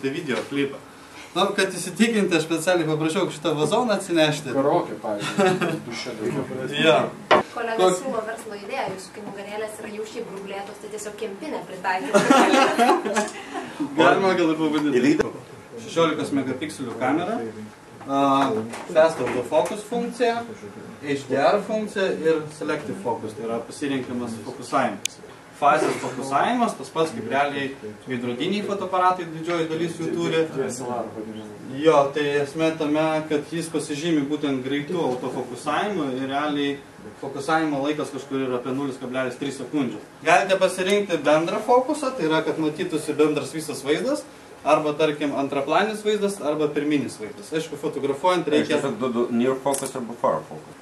daryti video klipą. Nu, kad įsitikinti, aš specialiai paprašiau šitą vazoną atsinešti. Karaoke, pavyzdžiui, duše daugiau. Jo. Kolega siūlo verslo idėją, jūsų kai nugarėlės yra jau šiaip grublėtos, tai tiesiog kempinę pritaikyti. Galima gal ir pavadinti. 16 megapikselių kamera, fast autofocus funkcija, HDR funkcija ir selective focus, tai yra pasirinkimas fokusavimas. Fazės fokusavimas, tas pats kaip realiai veidrodiniai fotoaparatai, didžioji dalis jų turi. Jo, tai esmė tame, kad jis pasižymi būtent greitų autofokusavimu ir realiai fokusavimo laikas kažkur yra apie 0,3 sekundžių. Galite pasirinkti bendrą fokusą, tai yra, kad matytųsi bendras visas vaizdas, arba, tarkim, antraplanis vaizdas, arba pirminis vaizdas. Aišku, fotografuojant reikia... Near focus arba far focus.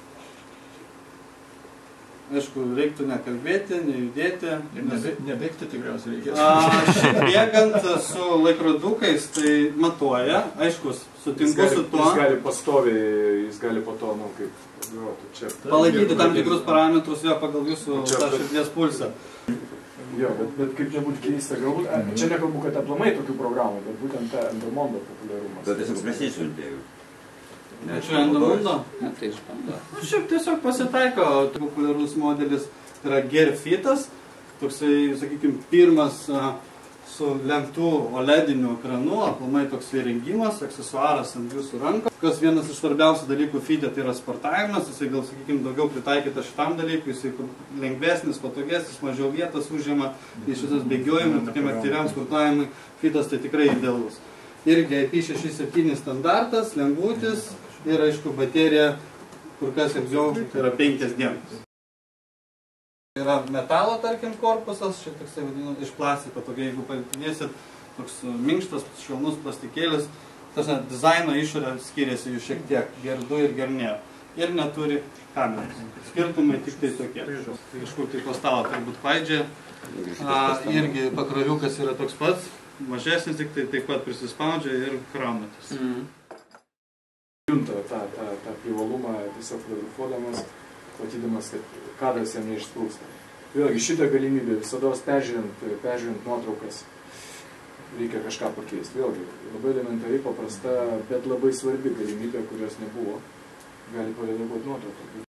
Aišku, reiktų nekalbėti, nejudėti. Nebėgti tikriausiai reikės. Šiaip bėgant su laikrodukais, tai matuoja. Aišku, sutinku su tuo. Jis gali pastoviai, jis gali po to, nu, kaip... Palaikyti tam tikrus parametrus jo pagal jūsų širdies pulsą. Jo, bet kaip nebūtų keista, galbūt, čia nekalbu, kad aplamai tokių programų, bet būtent Endomondo populiarumas. Bet tiesiog prasėsiu bėgiu. Čia Endomondo? Ne, tai išbando. Šiaip tiesiog pasitaiko, populiarus modelis yra Gearfitas, toksai, sakykime, pirmas su lenktų OLEDiniu ekranu, aplamai toks įrengimas, aksesuaras ant jūsų rankos. Kas vienas iš svarbiausių dalykų feede, tai yra sportavimas, jisai gal, sakykime, daugiau pritaikytas šitam dalykui, jisai lengvesnis, patogesnis, mažiau vietos užima, iš visas bėgiojimui, tokiam aktyviam sportavimui, feedas tai tikrai idealus. Irgi IP67 standartas, lengvutis ir, aišku, baterija, kur kas ilgiau, tai yra 5 dienos. Yra metalo, tarkim, korpusas, čia toksai vadinu, iš plastiko, tokia, jeigu palitinėsit, toks minkštas, švelnus plastikėlis, tas dizaino išorė skiriasi jų šiek tiek, gerdu ir gernėjo. Ir neturi kameros. Skirtumai tik tai tokie. Kažkur tai po stalo turbūt paidžia. Irgi pakroviukas yra toks pats, mažesnis, tik tai taip pat prisispaudžia ir kraunatės. Junta tą privalumą tiesiog fotografuodamas, matydamas, kad kadras jam neišsprūsta. Vėlgi, šitą galimybę visada peržiūrint nuotraukas reikia kažką pakeisti. Vėlgi, labai elementariai paprasta, bet labai svarbi galimybė, kurios nebuvo, gali paredaguoti nuotrauką.